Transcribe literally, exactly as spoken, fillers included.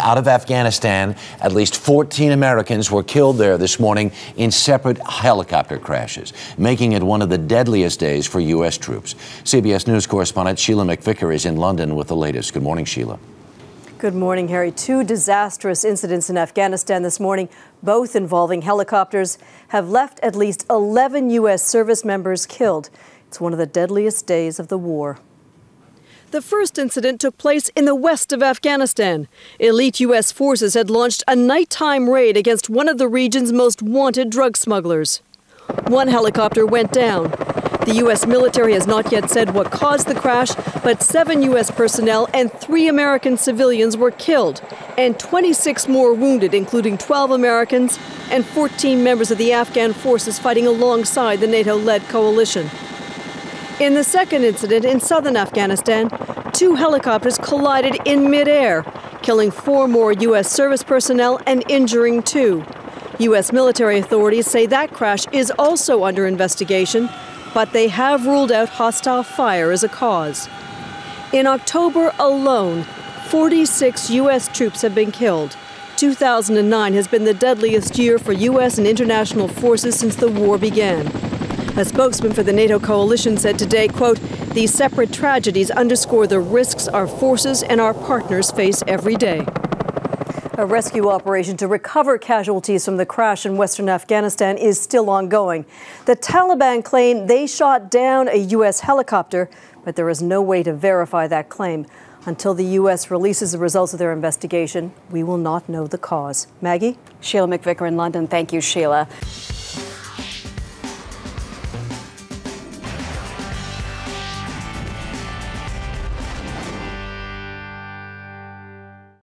out of Afghanistan. At least fourteen Americans were killed there this morning in separate helicopter crashes, making it one of the deadliest days for U S troops. C B S News correspondent Sheila McVicker is in London with the latest. Good morning, Sheila. Good morning, Harry. Two disastrous incidents in Afghanistan this morning, both involving helicopters, have left at least eleven U S service members killed. It's one of the deadliest days of the war. The first incident took place in the west of Afghanistan. Elite U S forces had launched a nighttime raid against one of the region's most wanted drug smugglers. One helicopter went down. The U S military has not yet said what caused the crash, but seven U S personnel and three American civilians were killed, and twenty-six more wounded, including twelve Americans and fourteen members of the Afghan forces fighting alongside the NATO-led coalition. In the second incident in southern Afghanistan, two helicopters collided in midair, killing four more U S service personnel and injuring two. U S military authorities say that crash is also under investigation, but they have ruled out hostile fire as a cause. In October alone, forty-six U S troops have been killed. two thousand nine has been the deadliest year for U S and international forces since the war began. A spokesman for the NATO coalition said today, quote, "These separate tragedies underscore the risks our forces and our partners face every day." A rescue operation to recover casualties from the crash in western Afghanistan is still ongoing. The Taliban claim they shot down a U S helicopter, but there is no way to verify that claim. Until the U S releases the results of their investigation, we will not know the cause. Maggie? Sheila McVicker in London. Thank you, Sheila.